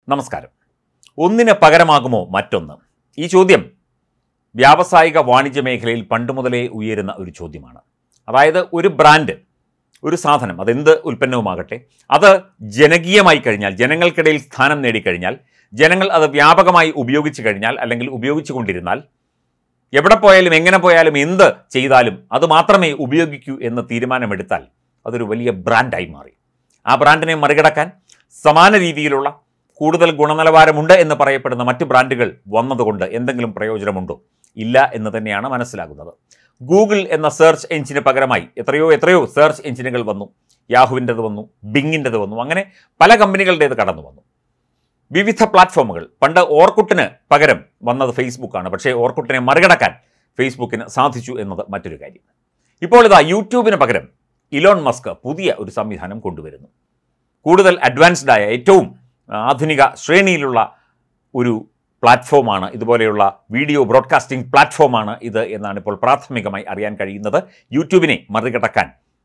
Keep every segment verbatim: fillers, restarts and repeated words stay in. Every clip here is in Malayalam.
നമസ്കാരം. ഒന്നിന് പകരമാകുമോ മറ്റൊന്ന്? ഈ ചോദ്യം വ്യാവസായിക വാണിജ്യ മേഖലയിൽ പണ്ട് മുതലേ ഉയരുന്ന ഒരു ചോദ്യമാണ്. അതായത് ഒരു ബ്രാൻഡ്, ഒരു സാധനം, അതെന്ത് ഉൽപ്പന്നവുമാകട്ടെ, അത് ജനകീയമായി കഴിഞ്ഞാൽ, ജനങ്ങൾക്കിടയിൽ സ്ഥാനം നേടിക്കഴിഞ്ഞാൽ, ജനങ്ങൾ അത് വ്യാപകമായി ഉപയോഗിച്ചു കഴിഞ്ഞാൽ, അല്ലെങ്കിൽ ഉപയോഗിച്ചു കൊണ്ടിരുന്നാൽ, എവിടെ പോയാലും എങ്ങനെ പോയാലും എന്ത് ചെയ്താലും അത് മാത്രമേ ഉപയോഗിക്കൂ എന്ന് തീരുമാനമെടുത്താൽ അതൊരു വലിയ ബ്രാൻഡായി മാറി. ആ ബ്രാൻഡിനെ മറികടക്കാൻ സമാന രീതിയിലുള്ള കൂടുതൽ ഗുണനിലവാരമുണ്ട് എന്ന് പറയപ്പെടുന്ന മറ്റ് ബ്രാൻഡുകൾ വന്നതുകൊണ്ട് എന്തെങ്കിലും പ്രയോജനമുണ്ടോ? ഇല്ല എന്ന് തന്നെയാണ് മനസ്സിലാകുന്നത്. ഗൂഗിൾ എന്ന സെർച്ച് എഞ്ചിന് പകരമായി എത്രയോ എത്രയോ സെർച്ച് എഞ്ചിനുകൾ വന്നു. യാഹുവിൻ്റെത് വന്നു, ബിങ്ങിൻ്റെത് വന്നു, അങ്ങനെ പല കമ്പനികളുടേത് കടന്നു വന്നു. വിവിധ പ്ലാറ്റ്ഫോമുകൾ. പണ്ട് ഓർക്കുട്ടിന് പകരം വന്നത് ഫേസ്ബുക്കാണ്. പക്ഷേ ഓർക്കുട്ടിനെ മറികടക്കാൻ ഫേസ്ബുക്കിന് സാധിച്ചു എന്നത് മറ്റൊരു കാര്യം. ഇപ്പോൾ ഇതാ യൂട്യൂബിന് പകരം ഇലോൺ മസ്ക് പുതിയ ഒരു സംവിധാനം കൊണ്ടുവരുന്നു. കൂടുതൽ അഡ്വാൻസ്ഡായ, ഏറ്റവും ആധുനിക ശ്രേണിയിലുള്ള ഒരു പ്ലാറ്റ്ഫോമാണ്, ഇതുപോലെയുള്ള വീഡിയോ ബ്രോഡ്കാസ്റ്റിംഗ് പ്ലാറ്റ്ഫോമാണ് ഇത് എന്നാണ് ഇപ്പോൾ പ്രാഥമികമായി അറിയാൻ കഴിയുന്നത്. യൂട്യൂബിനെ മറികടക്കാൻ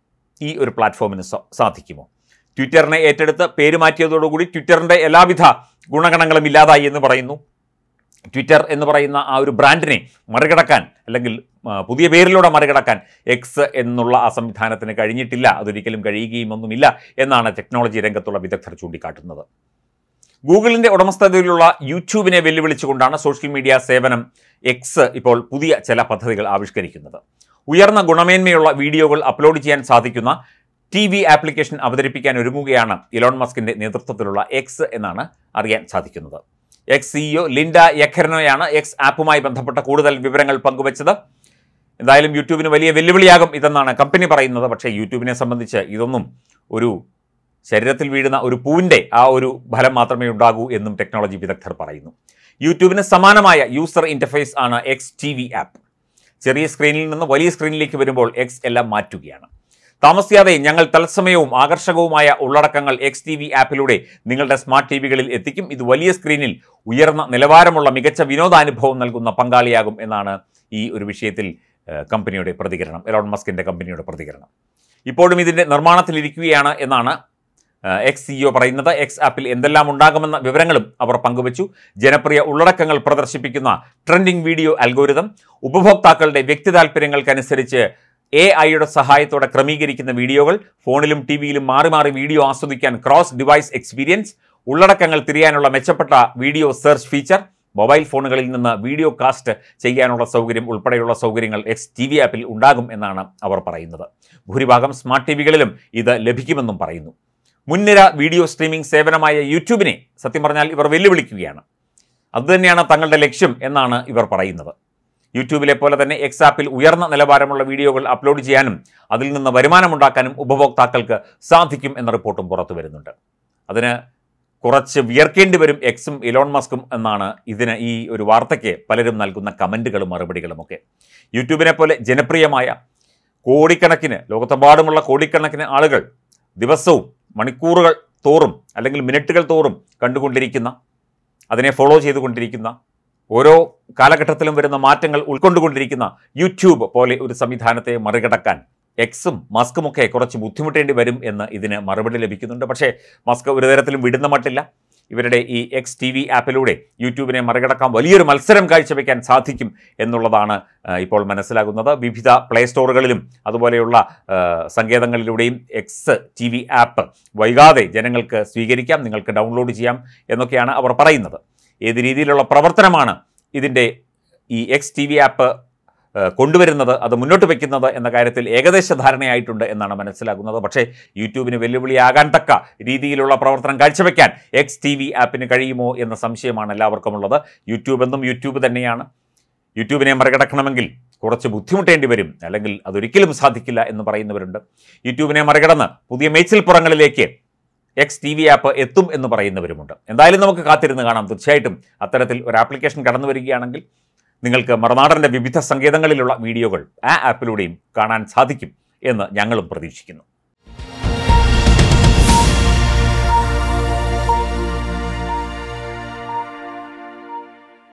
ഈ ഒരു പ്ലാറ്റ്ഫോമിന് സാധിക്കുമോ? ട്വിറ്ററിനെ ഏറ്റെടുത്ത് പേര് മാറ്റിയതോടുകൂടി ട്വിറ്ററിൻ്റെ എല്ലാവിധ ഗുണഗണങ്ങളും ഇല്ലാതായി എന്ന് പറയുന്നു. ട്വിറ്റർ എന്ന് പറയുന്ന ആ ഒരു ബ്രാൻഡിനെ മറികടക്കാൻ, അല്ലെങ്കിൽ പുതിയ പേരിലൂടെ മറികടക്കാൻ എക്സ് എന്നുള്ള ആ സംവിധാനത്തിന് കഴിഞ്ഞിട്ടില്ല. അതൊരിക്കലും കഴിയുകയും ഒന്നുമില്ല എന്നാണ് ടെക്നോളജി രംഗത്തുള്ള വിദഗ്ധർ ചൂണ്ടിക്കാട്ടുന്നത്. ഗൂഗിളിൻ്റെ ഉടമസ്ഥതയിലുള്ള യൂട്യൂബിനെ വെല്ലുവിളിച്ചുകൊണ്ടാണ് സോഷ്യൽ മീഡിയ സേവനം എക്സ് ഇപ്പോൾ പുതിയ ചില പദ്ധതികൾ ആവിഷ്കരിക്കുന്നത്. ഉയർന്ന ഗുണമേന്മയുള്ള വീഡിയോകൾ അപ്ലോഡ് ചെയ്യാൻ സാധിക്കുന്ന ടി വി ആപ്ലിക്കേഷൻ അവതരിപ്പിക്കാൻ ഒരുങ്ങുകയാണ് ഇലോൺ മസ്കിൻ്റെ നേതൃത്വത്തിലുള്ള എക്സ് എന്നാണ് അറിയാൻ സാധിക്കുന്നത്. എക്സ് സിഇഒ ലിൻഡ യഖർനോയാണ് എക്സ് ആപ്പുമായി ബന്ധപ്പെട്ട കൂടുതൽ വിവരങ്ങൾ പങ്കുവച്ചത്. എന്തായാലും യൂട്യൂബിന് വലിയ വെല്ലുവിളിയാകും ഇതെന്നാണ് കമ്പനി പറയുന്നത്. പക്ഷേ യൂട്യൂബിനെ സംബന്ധിച്ച് ഇതൊന്നും ഒരു ശരീരത്തിൽ വീഴുന്ന ഒരു പൂവിൻ്റെ ആ ഒരു ഫലം മാത്രമേ ഉണ്ടാകൂ എന്നും ടെക്നോളജി വിദഗ്ധർ പറയുന്നു. യൂട്യൂബിന് സമാനമായ യൂസർ ഇൻ്റർഫേസ് ആണ് എക്സ് ടി വി ആപ്പ്. ചെറിയ സ്ക്രീനിൽ നിന്ന് വലിയ സ്ക്രീനിലേക്ക് വരുമ്പോൾ എക്സ് എല്ലാം മാറ്റുകയാണ്. താമസിയാതെ ഞങ്ങൾ തത്സമയവും ആകർഷകവുമായ ഉള്ളടക്കങ്ങൾ എക്സ് ടി വി ആപ്പിലൂടെ നിങ്ങളുടെ സ്മാർട്ട് ടി വികളിൽ എത്തിക്കും. ഇത് വലിയ സ്ക്രീനിൽ ഉയർന്ന നിലവാരമുള്ള മികച്ച വിനോദാനുഭവം നൽകുന്ന പങ്കാളിയാകും എന്നാണ് ഈ ഒരു വിഷയത്തിൽ കമ്പനിയുടെ പ്രതികരണം, എലോൺ മസ്കിൻ്റെ കമ്പനിയുടെ പ്രതികരണം. ഇപ്പോഴും ഇതിൻ്റെ നിർമ്മാണത്തിലിരിക്കുകയാണ് എന്നാണ് എക്സ് സിഇഒ പറയുന്നത്. എക്സ് ആപ്പിൽ എന്തെല്ലാം ഉണ്ടാകുമെന്ന വിവരങ്ങളും അവർ പങ്കുവച്ചു. ജനപ്രിയ ഉള്ളടക്കങ്ങൾ പ്രദർശിപ്പിക്കുന്ന ട്രെൻഡിംഗ് വീഡിയോ അൽഗോരിതം, ഉപഭോക്താക്കളുടെ വ്യക്തി താൽപ്പര്യങ്ങൾക്കനുസരിച്ച് എ ഐയുടെ സഹായത്തോടെ ക്രമീകരിക്കുന്ന വീഡിയോകൾ, ഫോണിലും ടി വിയിലും മാറി മാറി വീഡിയോ ആസ്വദിക്കാൻ ക്രോസ് ഡിവൈസ് എക്സ്പീരിയൻസ്, ഉള്ളടക്കങ്ങൾ തിരയാനുള്ള മെച്ചപ്പെട്ട വീഡിയോ സെർച്ച് ഫീച്ചർ, മൊബൈൽ ഫോണുകളിൽ നിന്ന് വീഡിയോ കാസ്റ്റ് ചെയ്യാനുള്ള സൗകര്യം ഉൾപ്പെടെയുള്ള സൗകര്യങ്ങൾ എക്സ് ടി വി ആപ്പിൽ ഉണ്ടാകും എന്നാണ് അവർ പറയുന്നത്. ഭൂരിഭാഗം സ്മാർട്ട് ടി വികളിലും ഇത് ലഭിക്കുമെന്നും പറയുന്നു. മുൻനിര വീഡിയോ സ്ട്രീമിംഗ് സേവനമായ യൂട്യൂബിനെ സത്യം പറഞ്ഞാൽ ഇവർ വെല്ലുവിളിക്കുകയാണ്. അതുതന്നെയാണ് തങ്ങളുടെ ലക്ഷ്യം എന്നാണ് ഇവർ പറയുന്നത്. യൂട്യൂബിലെ പോലെ തന്നെ എക്സ് ആപ്പിൽ ഉയർന്ന നിലവാരമുള്ള വീഡിയോകൾ അപ്ലോഡ് ചെയ്യാനും അതിൽ നിന്ന് വരുമാനമുണ്ടാക്കാനും ഉപഭോക്താക്കൾക്ക് സാധിക്കും എന്ന റിപ്പോർട്ടും പുറത്തു വരുന്നുണ്ട്. അതിന് കുറച്ച് വിയർക്കേണ്ടി വരും എക്സും ഇലോൺ മസ്കും എന്നാണ് ഇതിന് ഈ ഒരു വാർത്തയ്ക്ക് പലരും നൽകുന്ന കമൻറ്റുകളും മറുപടികളുമൊക്കെ. യൂട്യൂബിനെ പോലെ ജനപ്രിയമായ കോടിക്കണക്കിന്, ലോകത്തെമ്പാടുമുള്ള കോടിക്കണക്കിന് ആളുകൾ ദിവസവും മണിക്കൂറുകൾ തോറും അല്ലെങ്കിൽ മിനിറ്റുകൾ തോറും കണ്ടുകൊണ്ടിരിക്കുന്ന, അതിനെ ഫോളോ ചെയ്തുകൊണ്ടിരിക്കുന്ന, ഓരോ കാലഘട്ടത്തിലും വരുന്ന മാറ്റങ്ങൾ ഉൾക്കൊണ്ടുകൊണ്ടിരിക്കുന്ന യൂട്യൂബ് പോലെ ഒരു സംവിധാനത്തെ മറികടക്കാൻ എക്സും മസ്കുമൊക്കെ കുറച്ച് ബുദ്ധിമുട്ടേണ്ടി വരും എന്ന് ഇതിന് മറുപടി ലഭിക്കുന്നുണ്ട്. പക്ഷേ മസ്ക് ഒരു തരത്തിലും വിടുന്ന മട്ടില്ല. ഇവരുടെ ഈ എക്സ് ടി വി ആപ്പിലൂടെ യൂട്യൂബിനെ മറികടക്കാൻ വലിയൊരു മത്സരം കാഴ്ചവെക്കാൻ സാധിക്കും എന്നുള്ളതാണ് ഇപ്പോൾ മനസ്സിലാകുന്നത്. വിവിധ പ്ലേ സ്റ്റോറുകളിലും അതുപോലെയുള്ള സങ്കേതങ്ങളിലൂടെയും എക്സ് ടി വി ആപ്പ് വൈകാതെ ജനങ്ങൾക്ക് സ്വീകരിക്കാം, നിങ്ങൾക്ക് ഡൗൺലോഡ് ചെയ്യാം എന്നൊക്കെയാണ് അവർ പറയുന്നത്. ഏത് രീതിയിലുള്ള പ്രവർത്തനമാണ് ഇതിൻ്റെ ഈ എക്സ് ടി വി ആപ്പ് കൊണ്ടുവരുന്നത്, അത് മുന്നോട്ട് വയ്ക്കുന്നത് എന്ന കാര്യത്തിൽ ഏകദേശ ധാരണയായിട്ടുണ്ട് എന്നാണ് മനസ്സിലാകുന്നത്. പക്ഷേ യൂട്യൂബിന് വെല്ലുവിളിയാകാൻ തക്ക രീതിയിലുള്ള പ്രവർത്തനം കാഴ്ചവെക്കാൻ എക്സ് ടി വി ആപ്പിന് കഴിയുമോ എന്ന സംശയമാണ് എല്ലാവർക്കും ഉള്ളത്. യൂട്യൂബ് എന്നും യൂട്യൂബ് തന്നെയാണ്. യൂട്യൂബിനെ മറികടക്കണമെങ്കിൽ കുറച്ച് ബുദ്ധിമുട്ടേണ്ടി വരും, അല്ലെങ്കിൽ അതൊരിക്കലും സാധിക്കില്ല എന്ന് പറയുന്നവരുണ്ട്. യൂട്യൂബിനെ മറികടന്ന് പുതിയ മേച്ചിൽപ്പുറങ്ങളിലേക്ക് എക്സ് ടി വി ആപ്പ് എത്തും എന്ന് പറയുന്നവരുമുണ്ട്. എന്തായാലും നമുക്ക് കാത്തിരുന്ന് കാണാം. തീർച്ചയായിട്ടും അത്തരത്തിൽ ഒരു ആപ്ലിക്കേഷൻ കടന്നു വരികയാണെങ്കിൽ നിങ്ങൾക്ക് മറുനാടൻ്റെ വിവിധ സങ്കേതങ്ങളിലുള്ള വീഡിയോകൾ ആ ആപ്പിലൂടെയും കാണാൻ സാധിക്കും എന്ന് ഞങ്ങളും പ്രതീക്ഷിക്കുന്നു.